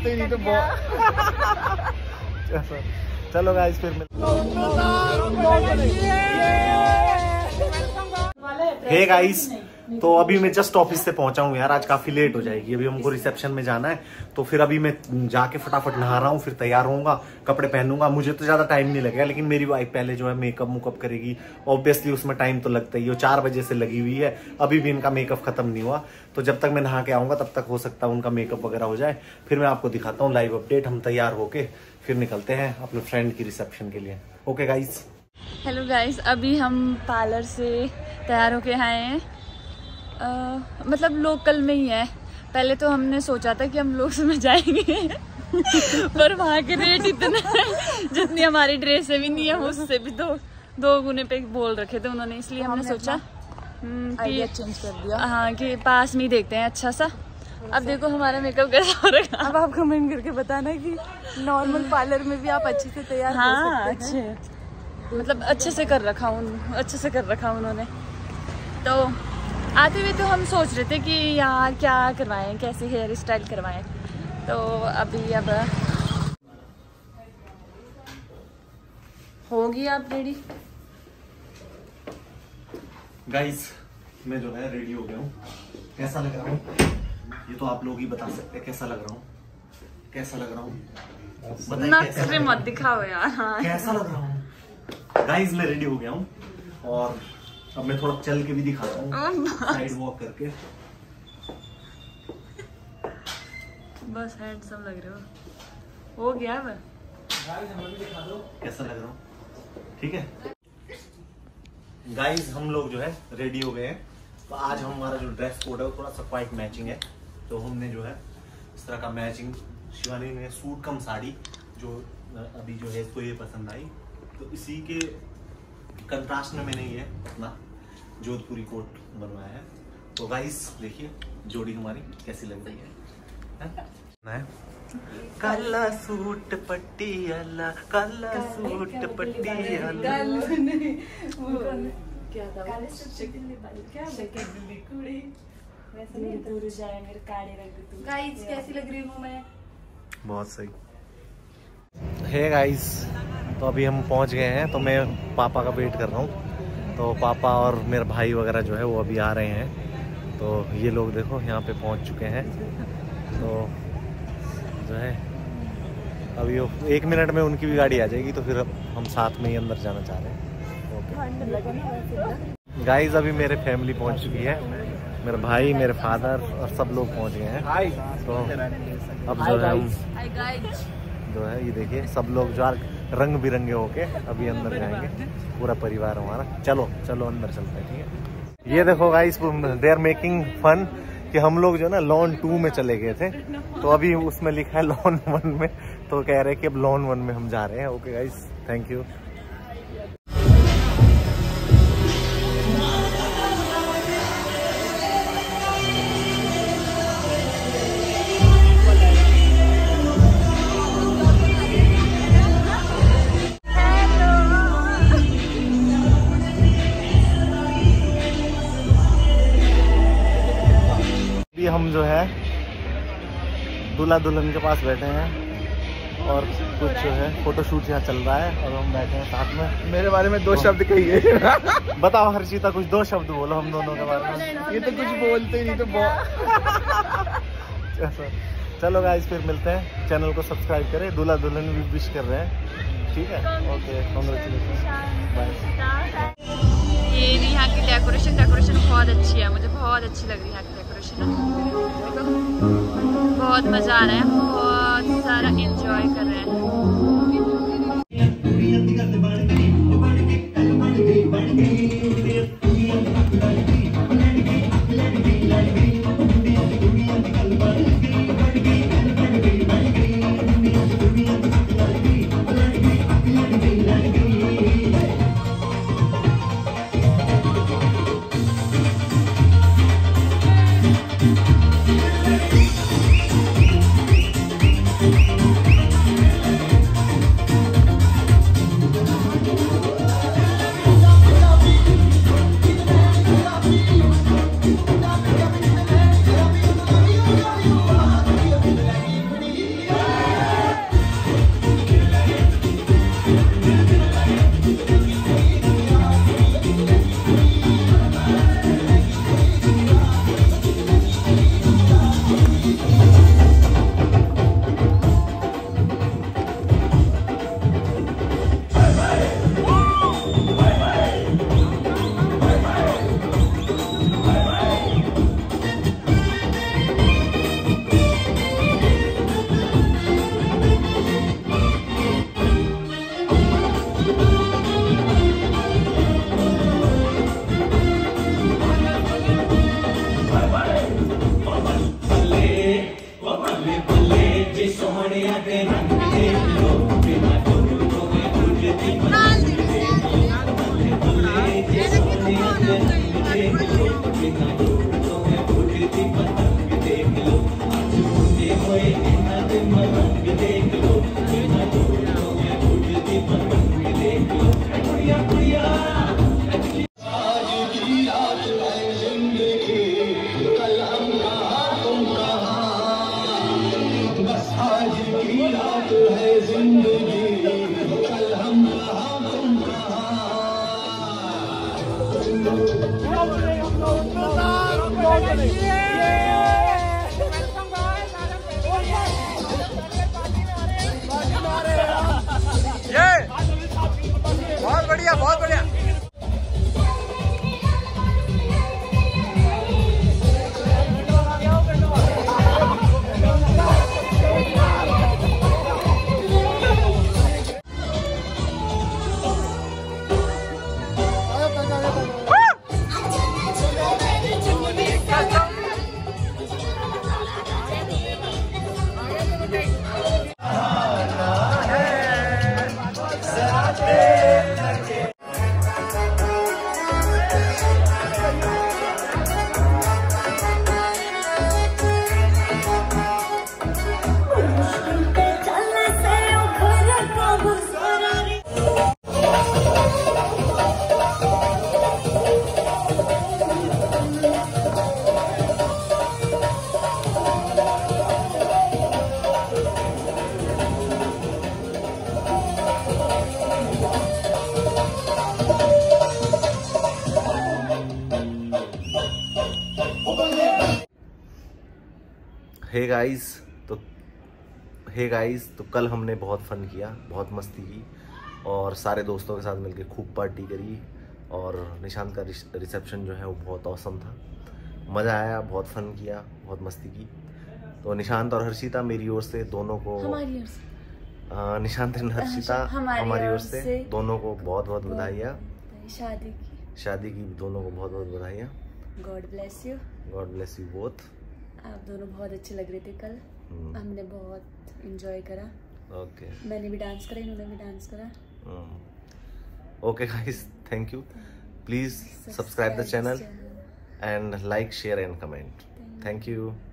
बोलते ही नहीं तो चलो गाइस फिर हे गाइस, तो अभी मैं जस्ट ऑफिस से पहुंचा हूँ यार। आज काफी लेट हो जाएगी, अभी हमको रिसेप्शन में जाना है। तो फिर अभी मैं जाके फटाफट नहा रहा हूँ, फिर तैयार होऊंगा, कपड़े पहनूंगा। मुझे तो ज्यादा टाइम नहीं लगेगा, लेकिन मेरी वाइफ पहले जो है मेकअप मुकअप करेगी। ऑब्वियसली उसमें टाइम तो लगता ही है। 4 बजे से लगी हुई है, अभी भी इनका मेकअप खत्म नहीं हुआ। तो जब तक मैं नहा के आऊंगा तब तक हो सकता है उनका मेकअप वगैरह हो जाए। फिर मैं आपको दिखाता हूँ लाइव अपडेट। हम तैयार होके फिर निकलते हैं अपने फ्रेंड की रिसेप्शन के लिए। Okay guys. हेलो गाइस, अभी हम पार्लर से तैयार होके आए हैं। मतलब लोकल में ही है। पहले तो हमने सोचा था कि हम लोग में जाएंगे पर वहाँ के रेट इतने जितनी हमारी ड्रेस भी नहीं है, उससे भी दो गुने पे बोल रखे थे उन्होंने। इसलिए हमने सोचा कि चेंज कर दिया। हाँ, कि पास में ही देखते हैं अच्छा सा। अब देखो हमारा मेकअप कैसा हो रहा है। अब आप कमेंट करके बताना कि नॉर्मल पार्लर में भी आप अच्छे से तैयार हो सकते हैं। मतलब अच्छे से कर रखा उन्होंने। तो आते हुए तो हम सोच रहे थे कि यार क्या करवाएं, कैसे हेयर स्टाइल करवाएं। तो अभी अब होगी आप रेडी। गाइस मैं जो है रेडी हो गया हूँ। कैसा लग रहा हूँ ये तो आप लोग ही बता सकते हैं। कैसा लग रहा हूँ मत दिखाओ यार। हाँ। कैसा लग रहा हूँ गाइस। मैं रेडी हो गया हूँ और अब मैं थोड़ा चल के भी दिखाता हूँ, साइड वॉक करके। बस हैंडसम लग रहे हो गया। अब कैसा लग रहा हूँ? ठीक है गाइस, हम लोग जो है रेडी हो गए हैं। तो आज हमारा जो ड्रेस कोड है वो थोड़ा सा क्वाइट मैचिंग है। तो हमने जो है इस तरह का मैचिंग, शिवानी ने सूट कम साड़ी जो अभी जो है इसको ये पसंद आई, तो इसी के कंट्रास्ट में मैंने ये अपना जोधपुरी कोट बनवाया है। तो गाइस देखिए जोड़ी हमारी कैसी लग रही है। काला सूट पट्टियाला, काला सूट पट्टियाला। गाइस कैसी लग रही हूँ मैं? बहुत सही। हे गाइस, तो अभी हम पहुंच गए हैं। तो मैं पापा का वेट कर रहा हूँ। तो पापा और मेरे भाई वगैरह जो है वो अभी आ रहे हैं। तो ये लोग देखो यहाँ पे पहुंच चुके हैं। तो जो है अभी 1 मिनट में उनकी भी गाड़ी आ जाएगी। तो फिर हम साथ में ही अंदर जाना चाह रहे हैं। ओके गाइस, अभी मेरे फैमिली पहुंच चुकी है। मेरे भाई, मेरे फादर और सब लोग पहुंच गए हैं। तो अब जो है हम जो है ये देखिए सब लोग जो रंग बिरंगे होके अभी अंदर जाएंगे, पूरा परिवार हमारा। चलो अंदर चलते हैं। ठीक है, ये देखो guys, they are making fun कि हम लोग जो है ना लॉन 2 में चले गए थे। तो अभी उसमें लिखा है लॉन 1 में। तो कह रहे हैं कि अब लॉन 1 में हम जा रहे हैं। Okay guys, thank you. हम जो है दूल्हा दुल्हन के पास बैठे हैं और कुछ जो है फोटोशूट यहाँ चल रहा है और हम बैठे हैं साथ में। मेरे बारे में 2 शब्द कहिए। बताओ हर्षिता, कुछ 2 शब्द बोलो हम दोनों के बारे में। ये तो कुछ बोलते ही नहीं तो चलो गाइस, फिर मिलते हैं। चैनल को सब्सक्राइब करें। दूल्हा दुल्हन भी विश कर रहे हैं। ठीक है, ओके, कांग्रेचुलेशन, बाय। ये यहाँ की डेकोरेशन बहुत अच्छी है। मुझे बहुत अच्छी लग रही है यहाँ की डेकोरेशन। बहुत मजा आ रहा है, बहुत सारा एंजॉय कर रहे हैं। बहुत बढ़िया, बहुत बढ़िया। हे गाइस, तो कल हमने बहुत फन किया, बहुत मस्ती की और सारे दोस्तों के साथ मिलके खूब पार्टी करी और निशांत का रिसेप्शन जो है वो बहुत औसम था। मज़ा आया, बहुत फन किया, बहुत मस्ती की। तो निशांत और हर्षिता मेरी ओर से दोनों को, निशांत और हर्षिता हमारी ओर से दोनों को बहुत बहुत बधाइयाँ। शादी की दोनों को बहुत बहुत बधाइयाँ। God bless you. God bless you both. आप दोनों बहुत अच्छे लग रहे थे कल। हमने बहुत एंजॉय करा। ओके। मैंने भी डांस करा, इन्होंने भी डांस करा। Okay guys, thank you. Please subscribe the channel and like, share and comment. Thank you.